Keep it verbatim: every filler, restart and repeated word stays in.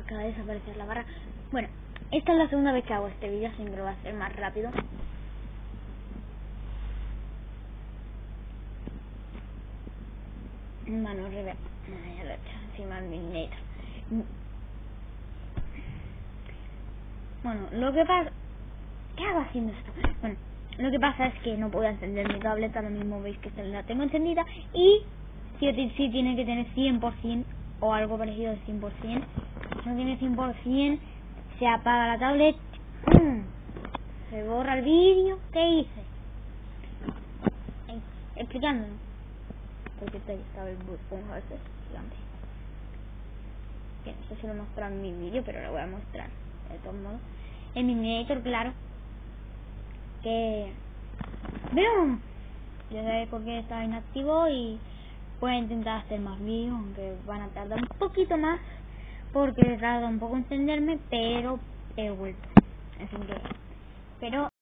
acaba de desaparecer la barra. Bueno, esta es la segunda vez que hago este vídeo, así que lo voy a hacer más rápido. Mano revés. Ya lo he hecho encima del Midnighter. Bueno, lo que pasa... ¿Qué hago haciendo esto? Bueno, lo que pasa es que no puedo encender mi tableta, ahora mismo veis que la tengo encendida. Y si sí, sí tiene que tener cien por cien o algo parecido al cien por cien. Si no tiene cien por cien, se apaga la tablet. ¡Pum! Se borra el vídeo. ¿Qué hice? Eh, explicándolo. Porque te estaba el esponja ese gigante. Que no sé si lo muestro en mi vídeo, pero lo voy a mostrar de todos modos. El Midnighter, claro. Que... ¡Brum! Ya sabéis por qué estaba inactivo y voy a intentar hacer más vídeos, aunque van a tardar un poquito más porque tarda un poco en encenderme, pero he vuelto. Así que... Pero...